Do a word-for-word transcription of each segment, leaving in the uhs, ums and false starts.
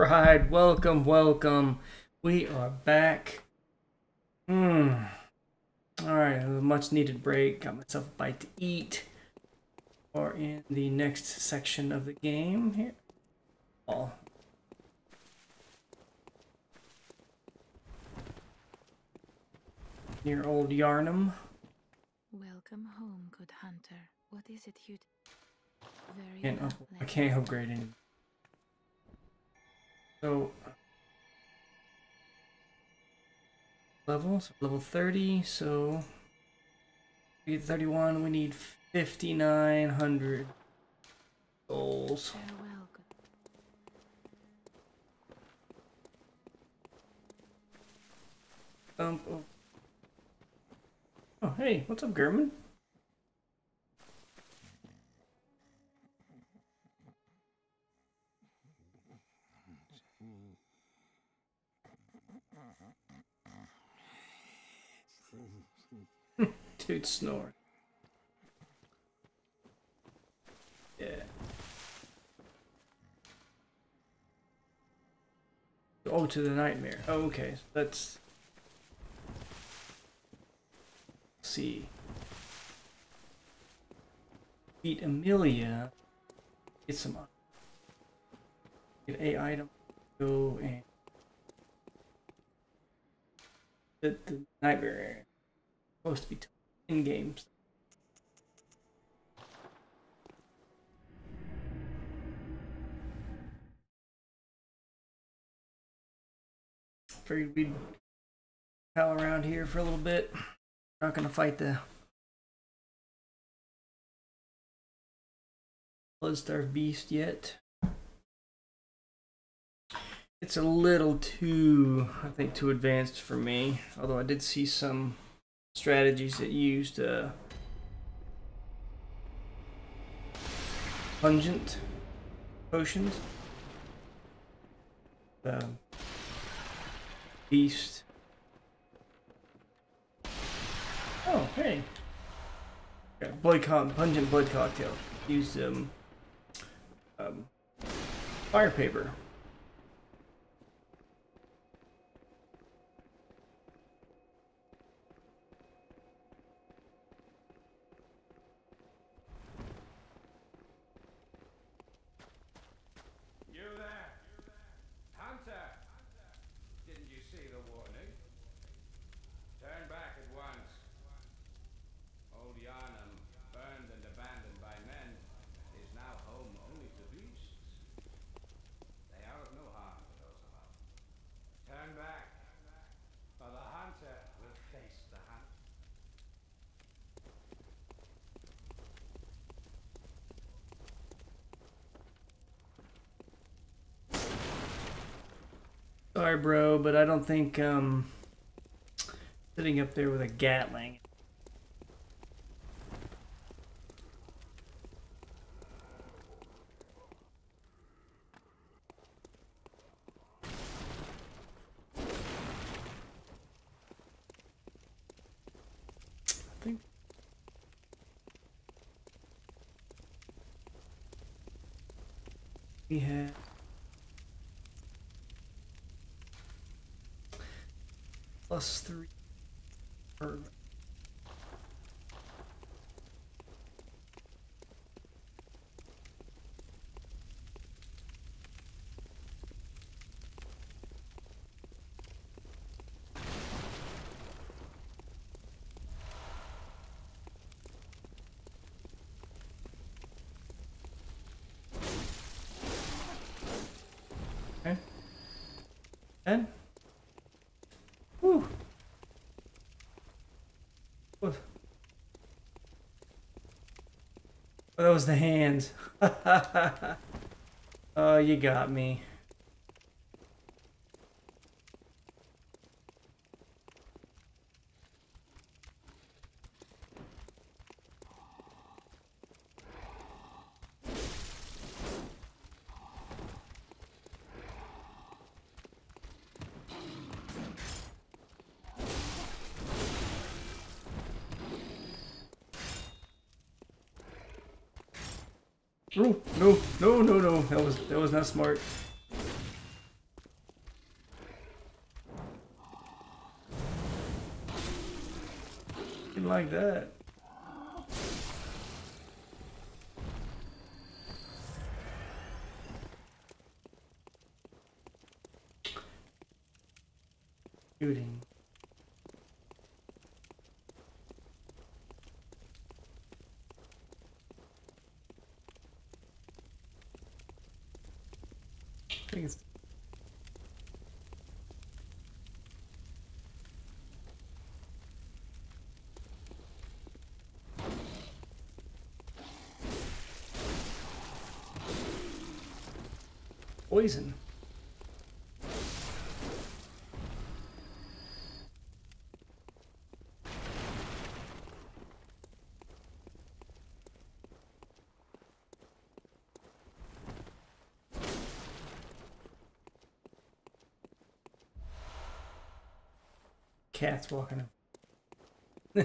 Right, welcome, welcome. We are back. Hmm. Alright, a much needed break. Got myself a bite to eat. Or in the next section of the game here. Oh. Near old Yharnam. Welcome home, good hunter. What is it you very Can't up, lovely. I can't upgrade any. So level, so level thirty, so we get thirty-one, we need fifty-nine hundred souls. Farewell, good. Um, oh. oh, hey, what's up, German? Dude, snore. Yeah. Oh, to the nightmare. Oh, okay, so let's see. Beat Amelia. Get some. Get a item. Go and the, the nightmare area. Supposed to be in games. Figured we'd pal around here for a little bit. Not gonna fight the Bloodstarved beast yet. It's a little too, I think, too advanced for me. Although I did see some strategies that used uh, pungent potions. The beast. Oh, hey. Yeah, blood co pungent blood cocktail. Used um, um fire paper. Yharnam, burned and abandoned by men, is now home only to beasts. They are of no harm to those about. Turn back, or the hunter will face the hunt. Sorry, bro, but I don't think um sitting up there with a Gatling. I think we have plus three. Or okay. And whew. What? Oh, that was the hands. Oh, you got me. Oh, no, no, no, no. That was that was not smart. Didn't like that. Shooting. I think it's poison. Cats walking up.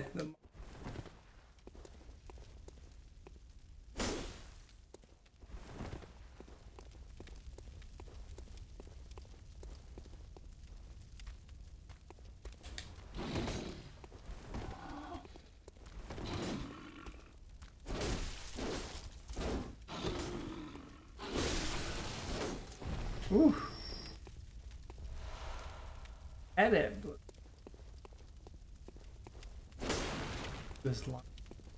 Ooh. At it. This line.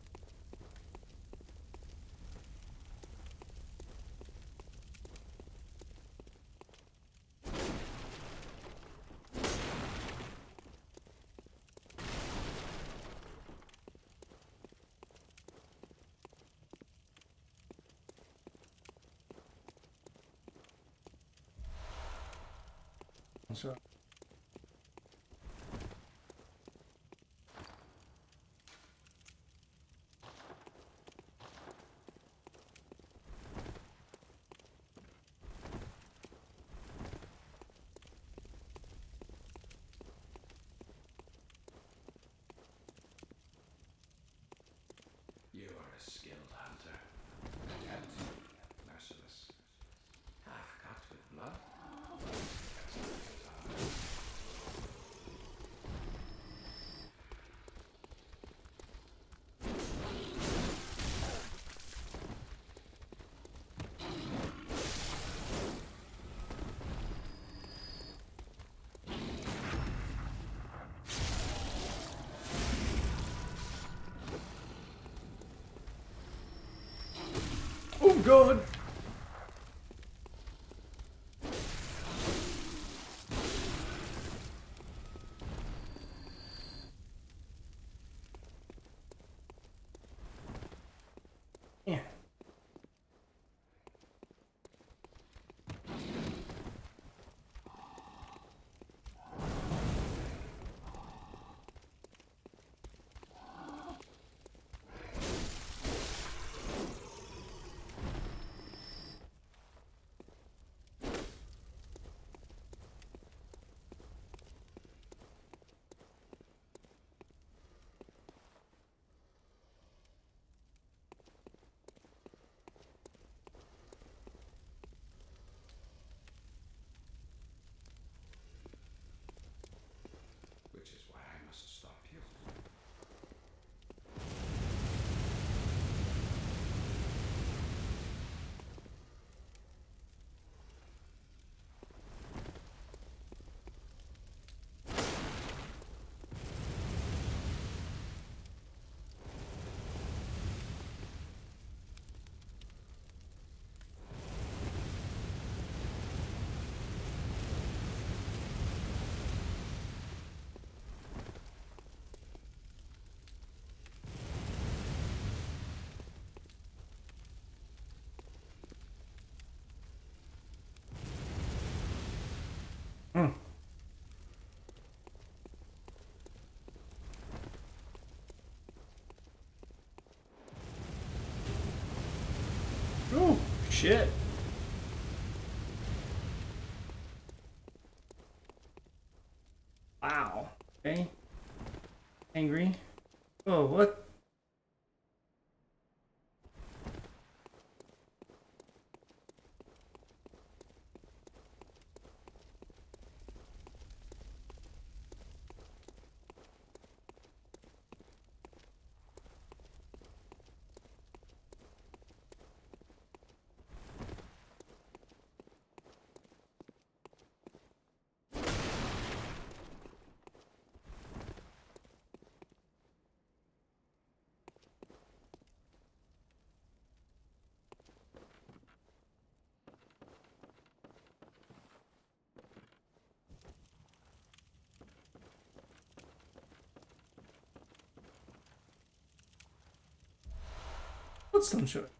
So. You are a skilled hunter, adept, merciless, half cut with blood. Oh God! Yeah. Which is why I must stop you. Mm. Oh shit! Wow. Okay. Angry. Oh, what? Bloodstone short.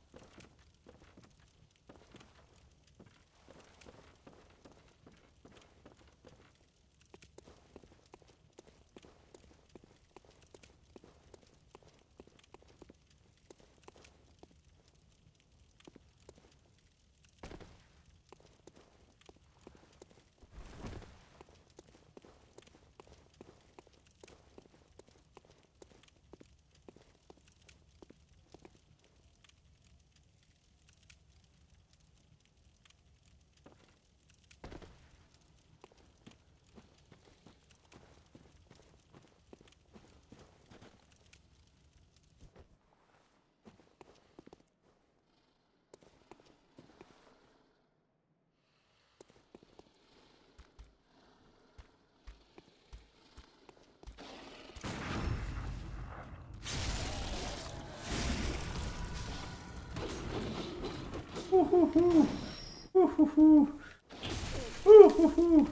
Woo-hoo-hoo. Woo-hoo-hoo. Woo-hoo-hoo.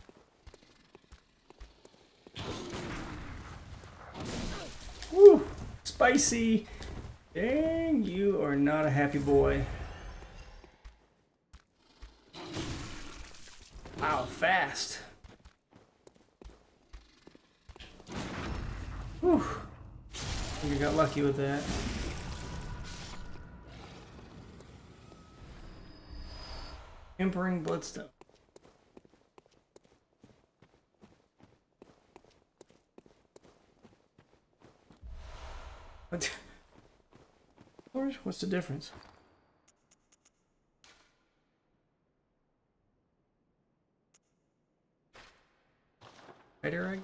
Woo. Spicy. Dang, you are not a happy boy. Wow, fast. Whew. I think I got lucky with that. Tempering bloodstone. What? What's the difference? Spider egg?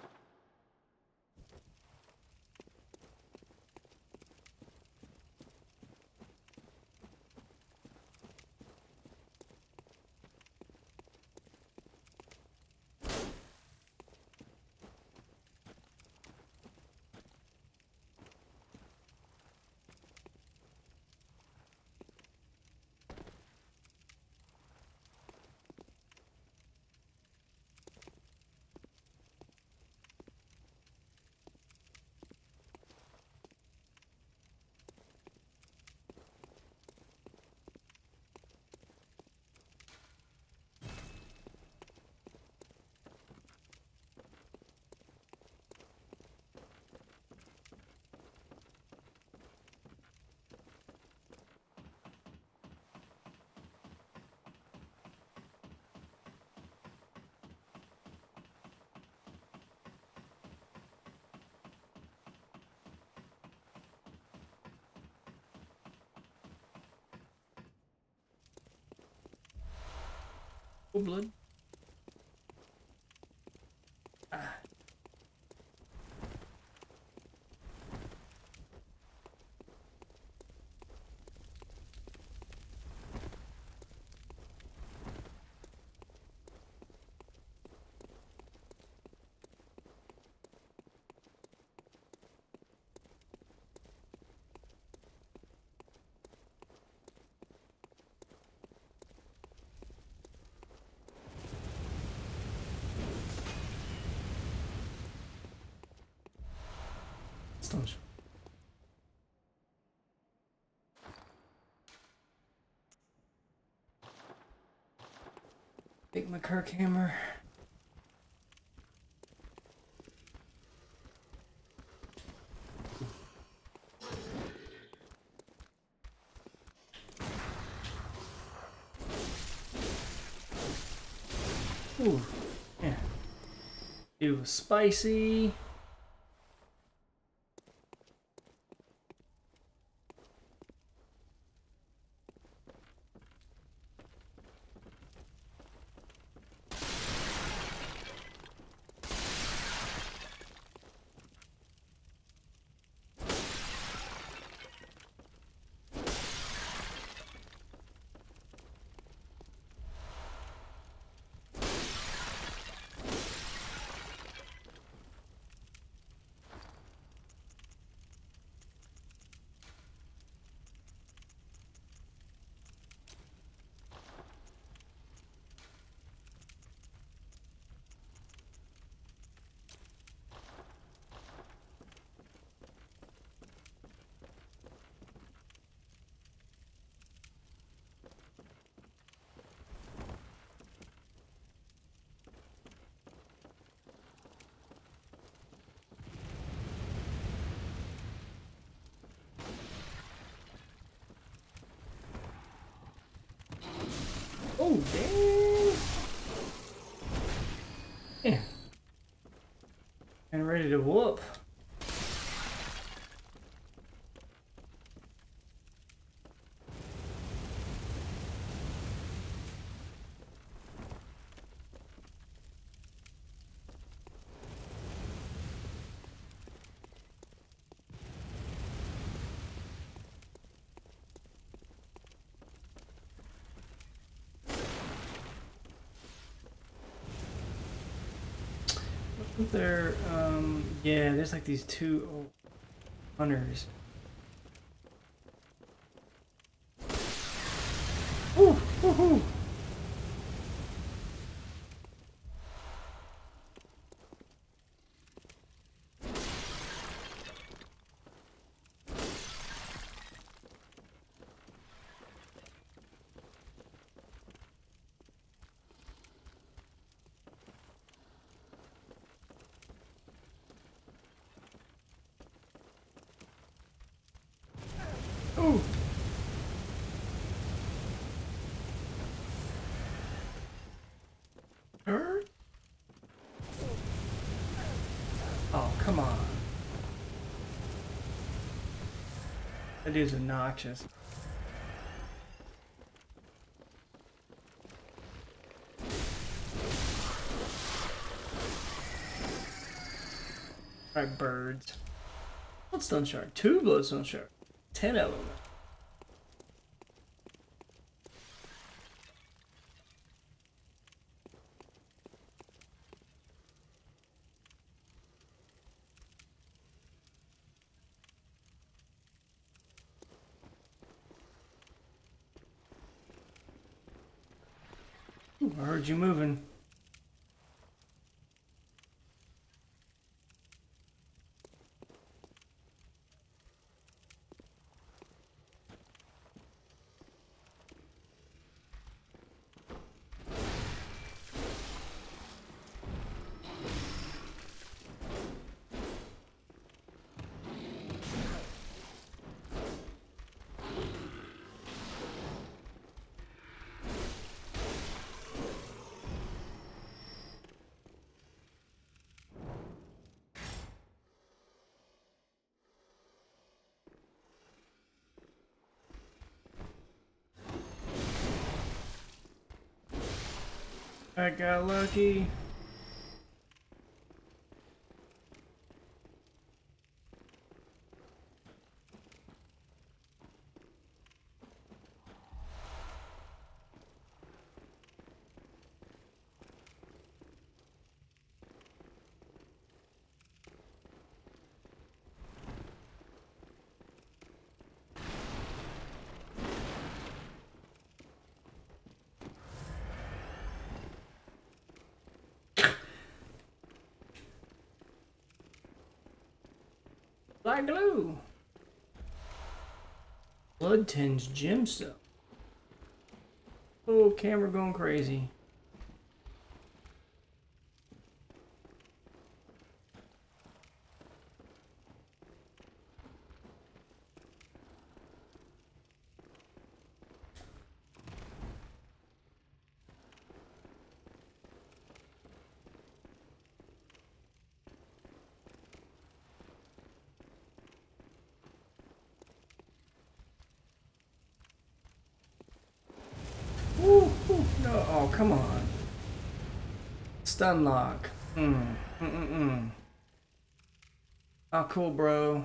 Blood. Ah. Stąd. Take my Kirk hammer. Ooh, yeah. It was spicy. dang. Yeah. And ready to whoop. There, um, yeah, there's like these two old hunters. Ooh, woohoo! Ooh! Her? Oh, come on. That dude's obnoxious. Alright, birds. Bloodstone shard. Two bloodstone shard. Ten of them. Ooh, I heard you moving. I got lucky. Black glue. Blood tinged gemstone. Oh, camera going crazy. Ooh, ooh, no, oh, come on. Stun lock. Mm, mm, mm, mm. Oh, cool, bro.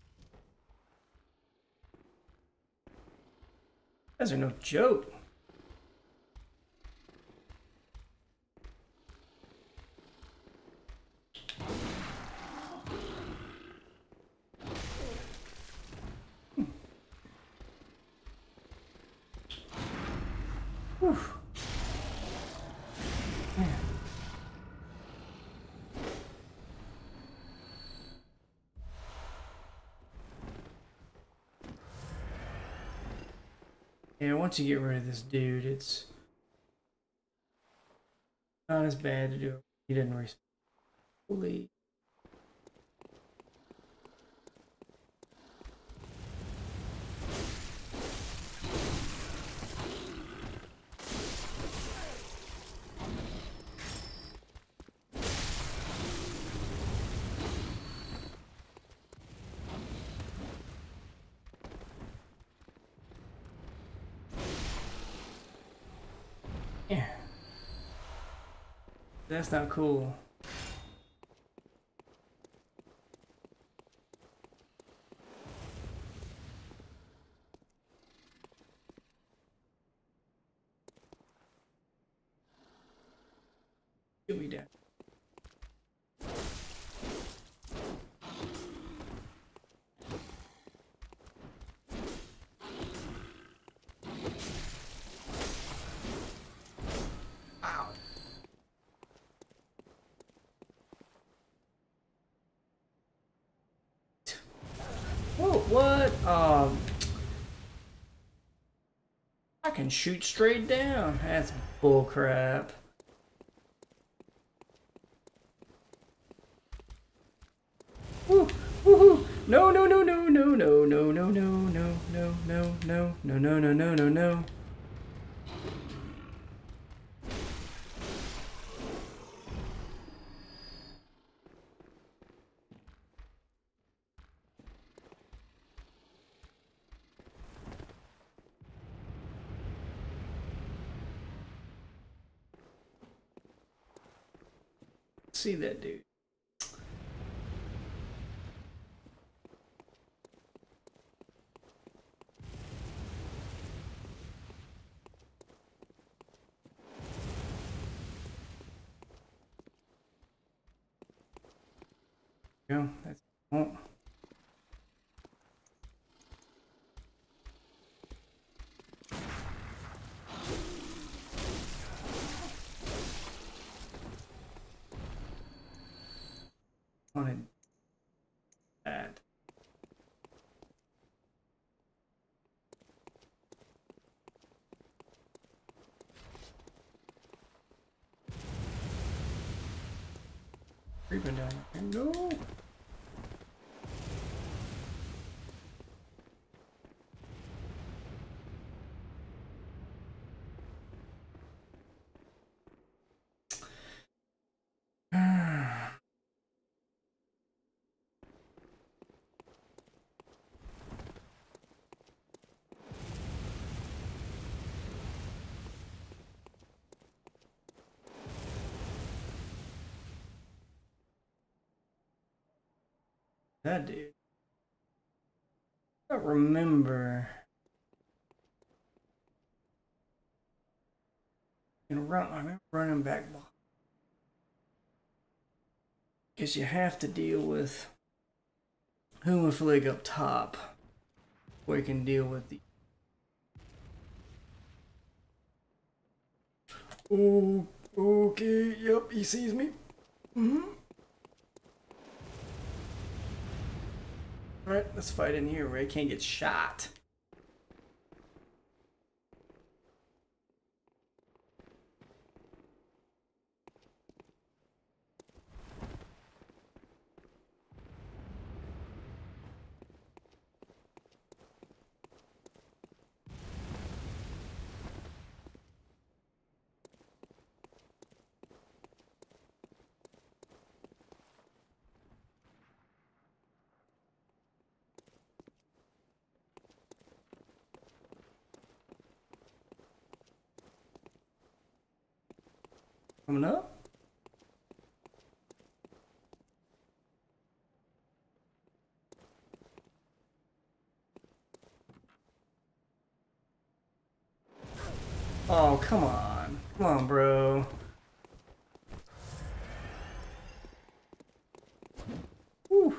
Guys are no joke. Whew. Man. Yeah, once you get rid of this dude, it's not as bad to do it. He didn't respond fully. Yeah. That's not cool. You'll be dead. Ow. Whoa, what? Um, I can shoot straight down. That's bull crap. Woo, woohoo! No, no, no, no, no, no, no, no, no, no, no, no, no, no, no, no, no, no, no. See that dude. Go. That's oh. Wanted that. Creeping down here. No. That dude. I don't remember. And run. I remember running back. Because you have to deal with Homophilic up top, where you can deal with the. Oh, okay. Yep, he sees me. Mm-hmm. Alright, let's fight in here where I can't get shot. Coming up. Oh, come on. Come on, bro. Whew.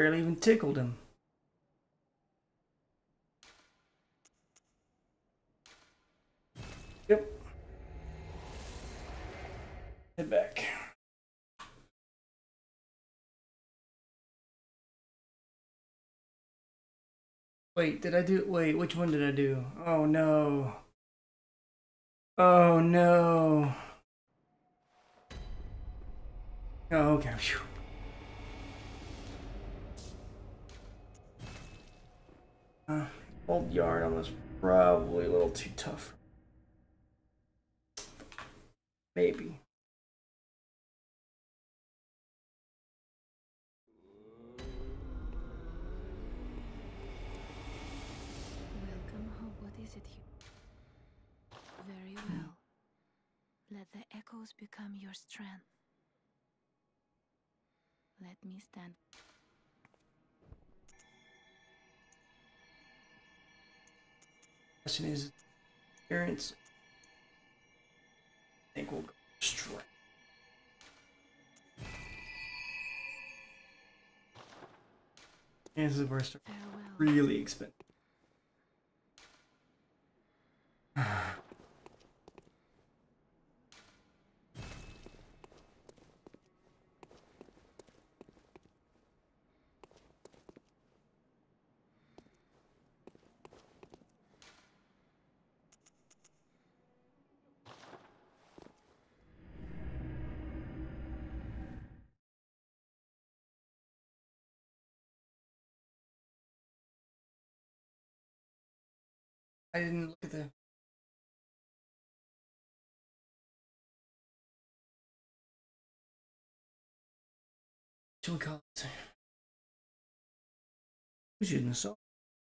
barely even tickled him. Yep. Head back. Wait, did I do? Wait, which one did I do? Oh no. Oh no. Oh, okay. Phew. Uh, old Yharnam was probably a little too tough. Maybe. Welcome home. What is it you? Very well. Let the echoes become your strength. Let me stand. Question is, appearance. I think we'll go straight. And this is where it starts really expensive. I didn't look at the. What we call it? Who's using the song?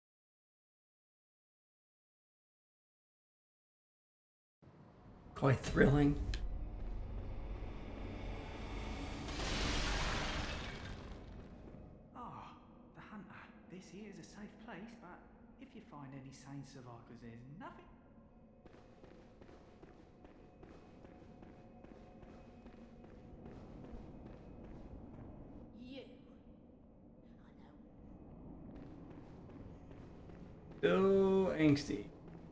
Quite thrilling. Ah, the hunter. This here is a safe place, but if you find any sane survivors, there's nothing. You. So angsty.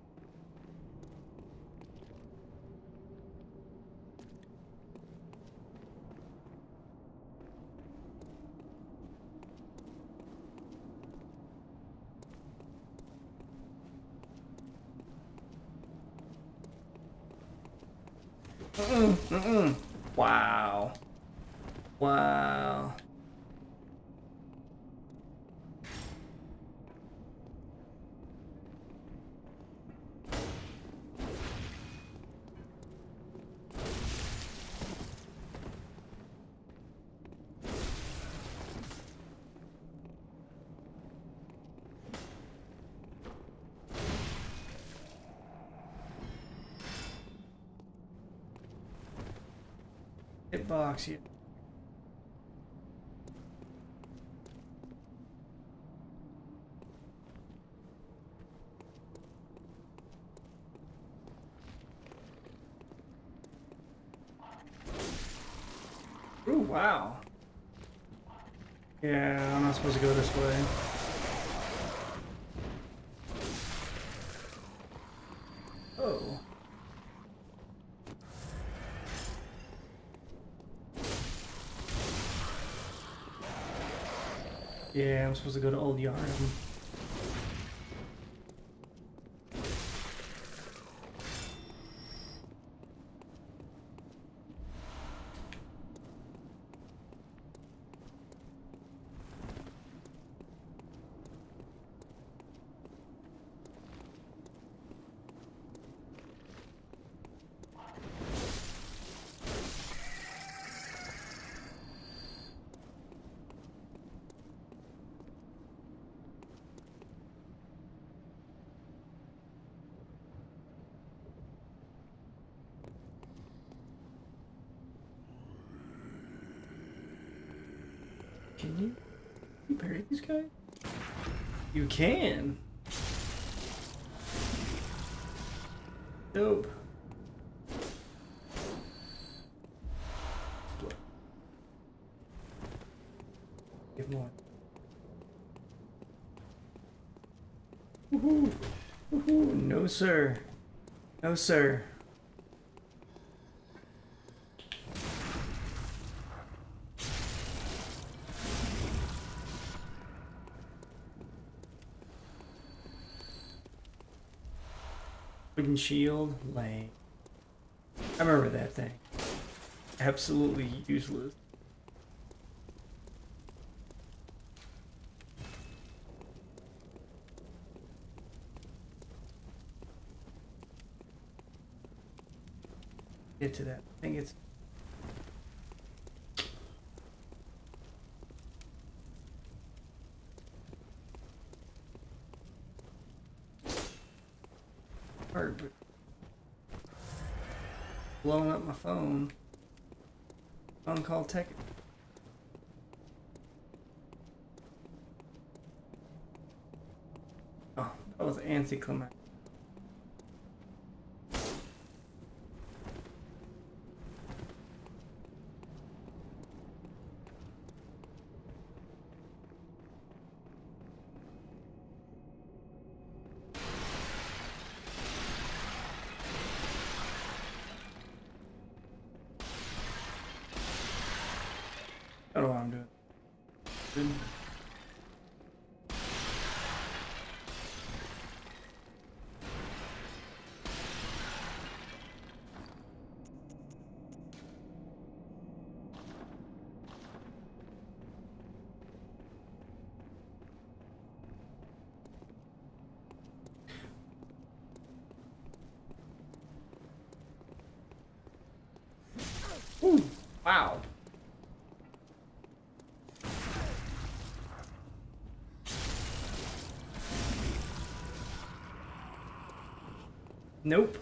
Mm-mm, mm-mm. Wow. Wow. Hitbox here. Ooh, wow. Yeah, I'm not supposed to go this way. Oh. Yeah, I'm supposed to go to Old Yharnam. Can you, you parry these guys? You can. Dope. Give more. Woohoo! Woohoo! No, sir. No, sir. Wooden shield, lame. I remember that thing. Absolutely useless. Get to that. I think it's hard, but blowing up my phone. Phone call tech. Oh, that was anticlimactic. I don't know what I'm doing. Good. Ooh, wow. Nope.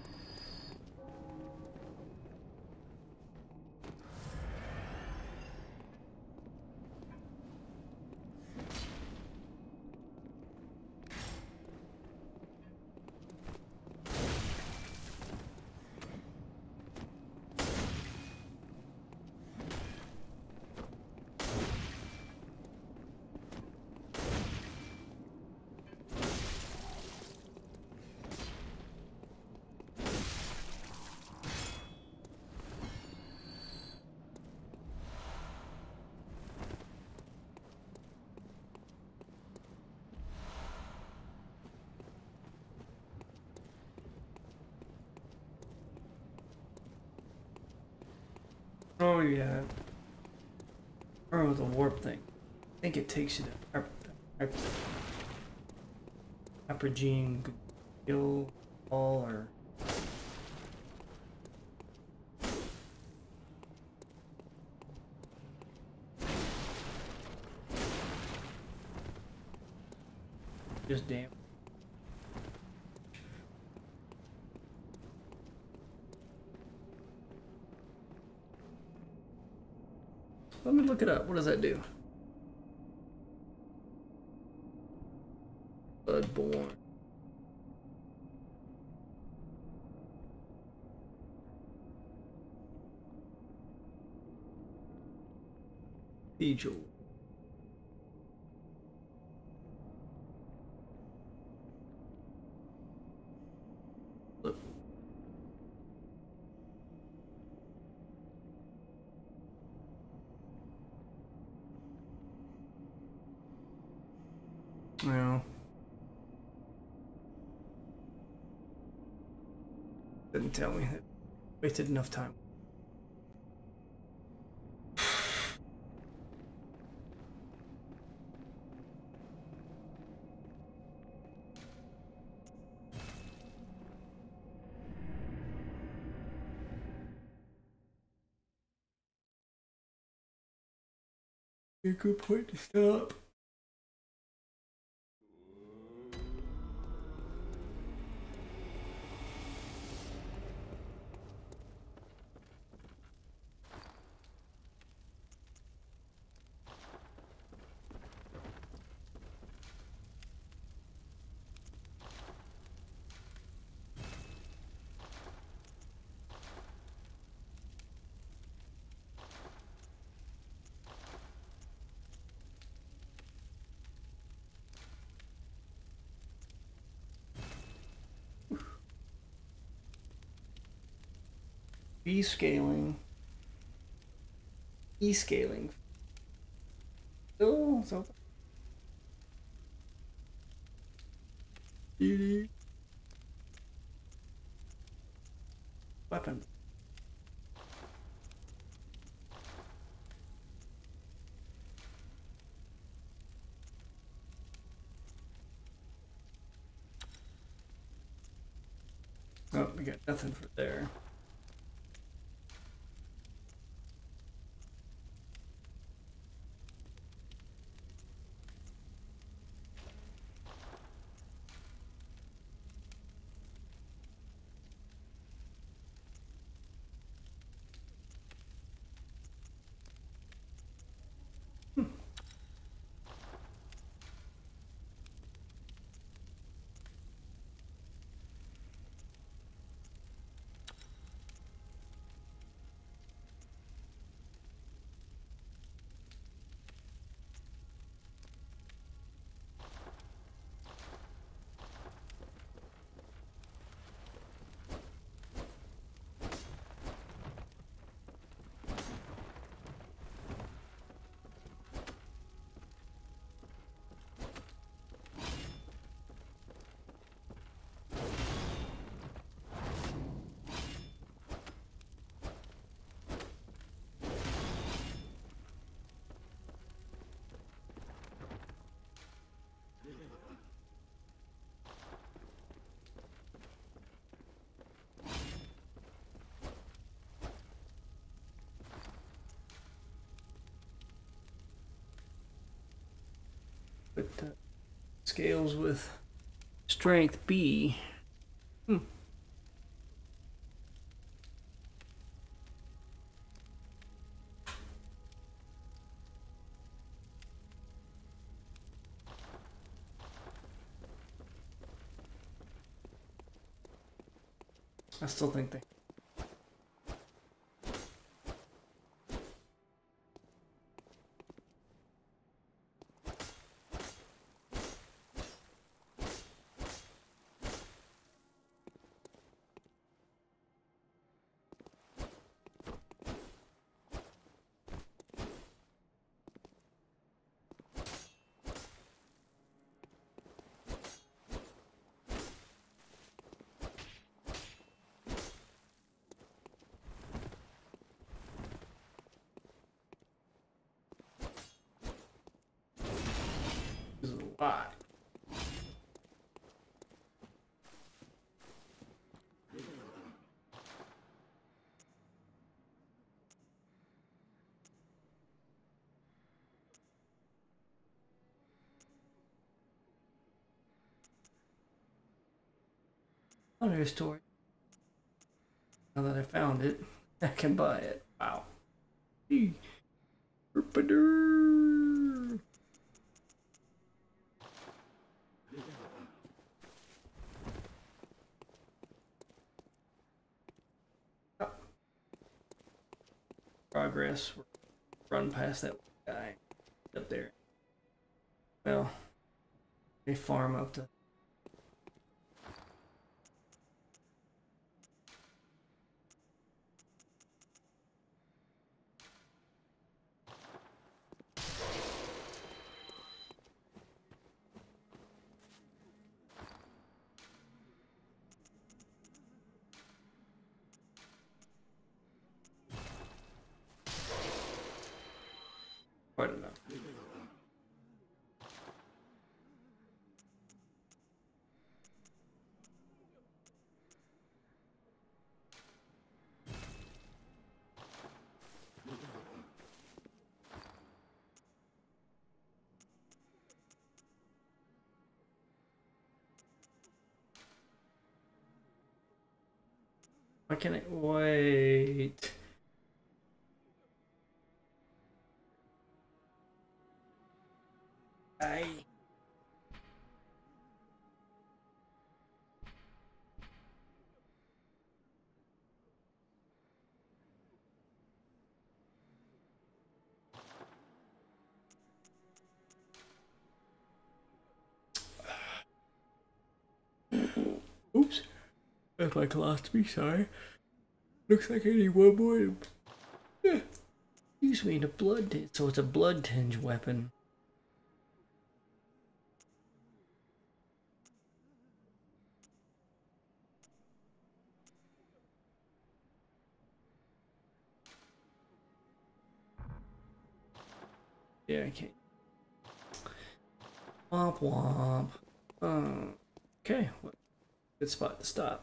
Oh yeah. Or the warp thing. I think it takes you to hyper, hypergene kill all or just damn. Let me look it up. What does that do? Bloodborne. Cathedral. Look. Well, didn't tell me. Wasted enough time. A good point to stop. B scaling, E scaling. Oh, so weapon. Oh, we got nothing for there. But uh, scales with strength B. Hmm. I still think they. This is a lot. Another story. Now that I found it, I can buy it. Wow. Eee. Herpader. Oh. Progress. Run past that guy up there. Well, they farm up to. Quite enough. Why can't I wait? I. Oops. That's my colostomy, sorry. Looks like I need one more. Yeah. Use me in a blood tinge. So it's a blood tinge weapon. Yeah, I can't. Womp womp. Uh, okay, good spot to stop.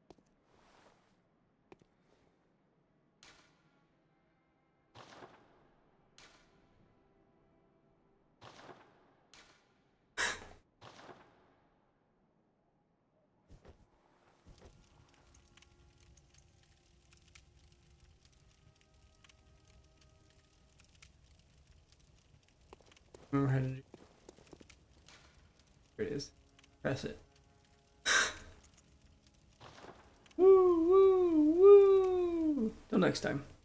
Remember how to do. There it is. Press it. Woo, woo, woo. Till next time.